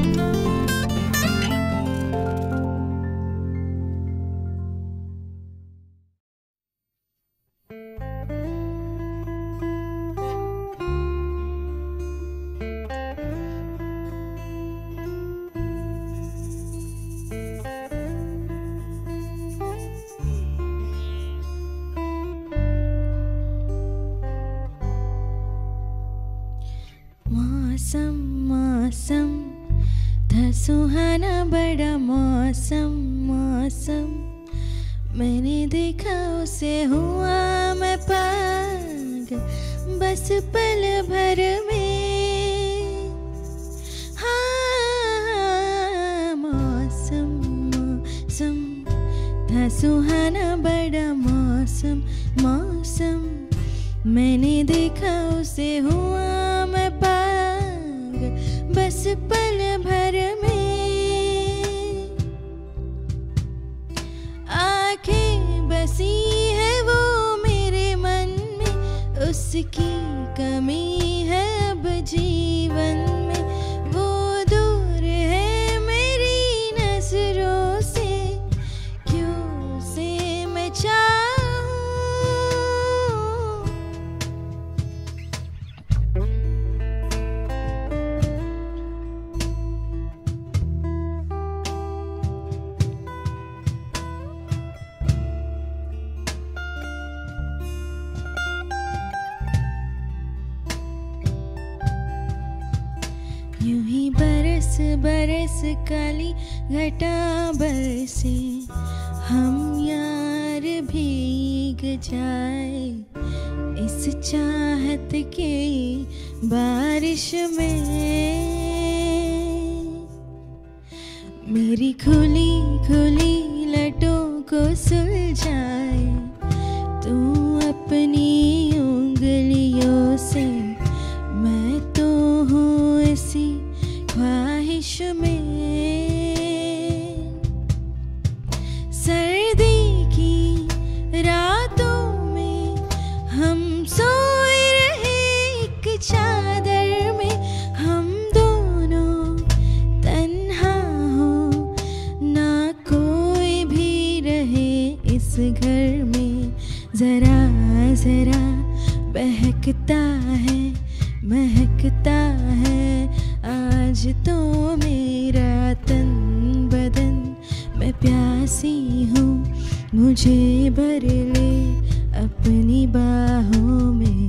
मौसम था सुहाना बड़ा मौसम मौसम, मैंने देखा उसे हुआ मैं पागल बस पल भर में। हाँ मौसम मौसम था सुहाना बड़ा मौसम मौसम, मैंने देखा उसे हुआ मैं पागल बस पल भर में। आंखें बसी है वो मेरे मन में, उसकी कमी है अब जीवन में। वो दूर है मेरी नजरों से, क्यों से मैं यूं ही बरस बरस काली घटा बरसे, हम यार भीग जाए इस चाहत के बारिश में। मेरी खुली खुली लटों को सुलझाए तू अपनी उंगलियों से, मैं तो हूँ इसी ख्वाहिश में। सर्दी की रातों में हम सोए रहे एक चादर में, हम दोनों तन्हा हो ना कोई भी रहे इस घर में। जरा जरा बहकता है महकता है आज तो मेरा तन बदन। मैं प्यासी हूँ मुझे भर ले अपनी बाहों में।